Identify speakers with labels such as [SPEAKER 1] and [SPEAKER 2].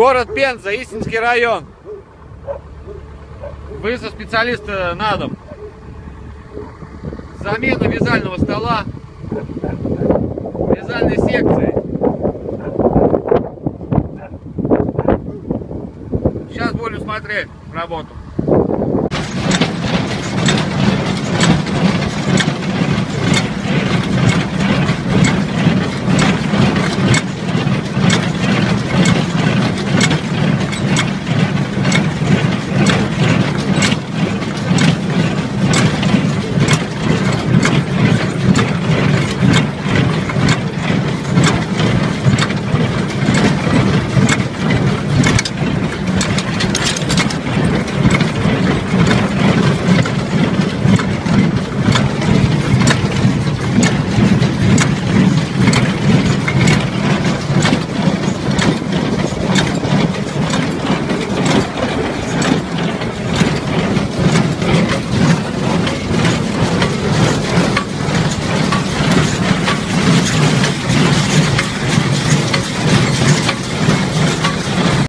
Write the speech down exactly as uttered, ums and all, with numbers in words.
[SPEAKER 1] Город Пенза, Истинский район. Вызов специалиста на дом. Замена вязального стола, вязальной секции. Сейчас будем смотреть работу.